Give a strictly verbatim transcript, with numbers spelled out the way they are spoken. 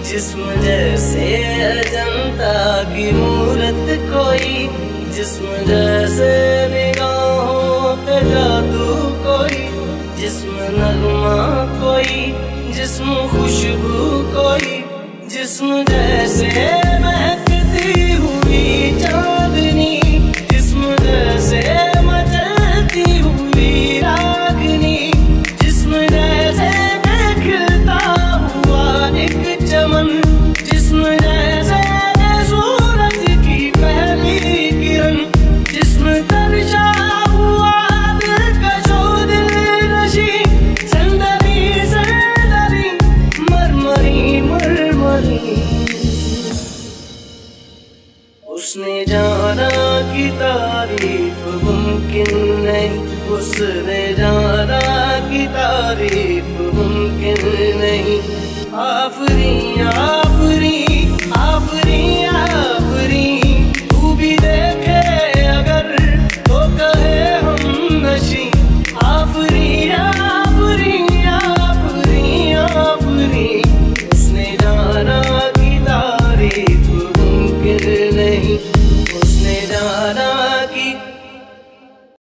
जिस्म जैसे अजंता की मूरत कोई, जिस्म जैसे निगाहों पे जादू कोई, जिस्म नगमा कोई, जिस्म खुशबू कोई, जिस्म जैसे महकती हुई चांदनी, जिस्म जैसे मचलती हुई रागनी, जिस्म जैसे खिलता हुआ एक चमन, जिस्म जैसे सूरज की पहली किरण, जिस्म तरशा हुआ दिलकशो दिलनशी, संदरी संदरी मरमरी मरमरी। उसने जाना कि तारीफ मुमकिन नहीं, उसने जाना कि तारीफ मुमकिन नहीं, आफरी